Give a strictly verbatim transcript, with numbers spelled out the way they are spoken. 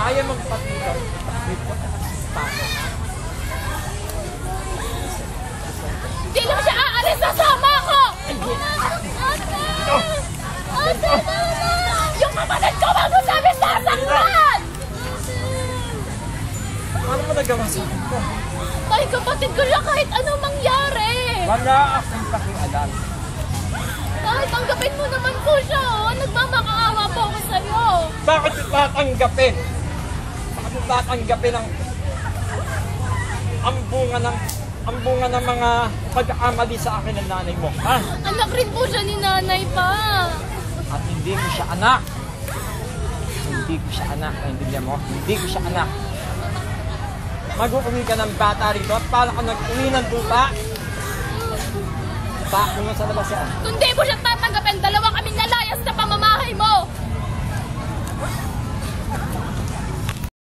Kaya magpatulog. Hindi lang siya aalis, sasama ako! Ate! Ate, yung kapatid ko mag-usabi sasaktan! Ano mo nagawa sa akin ko? Ay, kapatid ko lang kahit anong mangyari! Wala akong pakialam. Kahit tanggapin mo naman po siya, oh. Nagmamakaawa po ako sa'yo. Bakit tatanggapin? Bakit tatanggapin ang ang bunga ng ang bunga ng mga pag-aamali sa akin ng nanay mo, ha? Anak rin po siya ni nanay pa. At hindi ko siya anak. Hindi ko siya anak, naintindihan mo? Hindi ko siya anak. Mag-uwi ka ng bata rito at para ka nag-uwi ng lupa. Bako nga sa labas yan. Kung di mo siya tatanggapin, dalawa kami